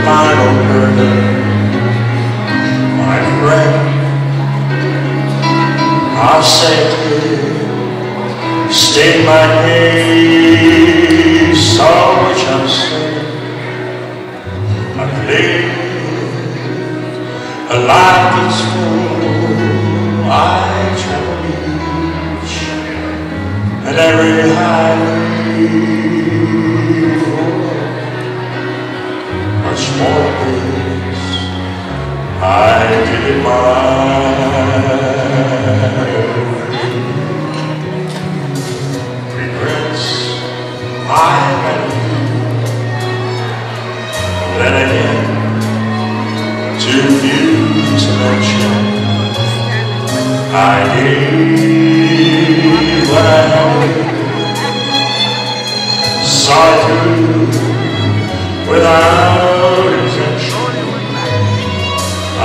final burden, my friend. I'll safely state my case, all which I'm saying. I've lived a life that's full. I travel each and every highway, much more things I did in my regrets I had. Then again, too few to mention. I gave what I had, saw it through without intention. I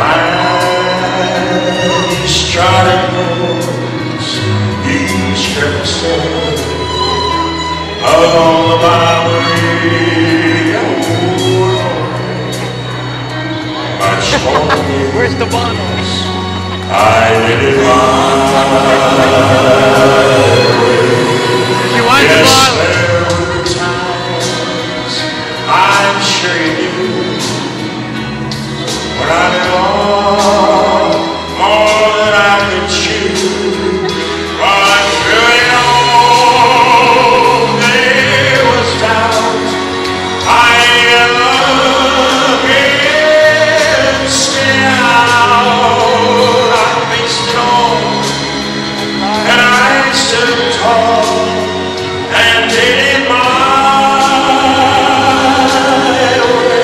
climbed each trodden roads, each careful step along the byway. Much more. Where's the bottles? I did it my way. You want the bottles? There were times, I'm sure you do, when I did all more than I could chew. But through it all, there was doubt. I love it still. I faced it all, and I stood tall and did it my way.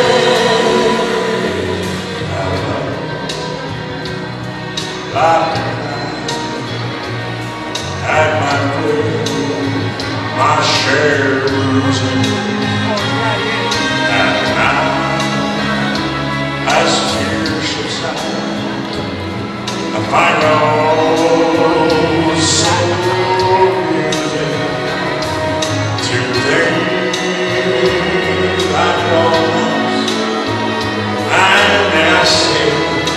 Laughed and cried, had my fill, my share of losing. And now, as tears subside, I find no soul music to think like lost. And then I say,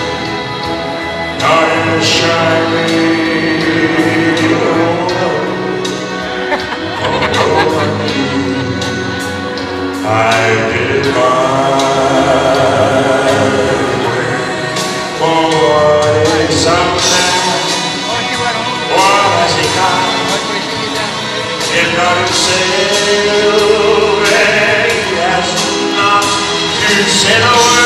not in the shining, I did it my way. For what is some man, what has he got? If not himself, and he has not to send away.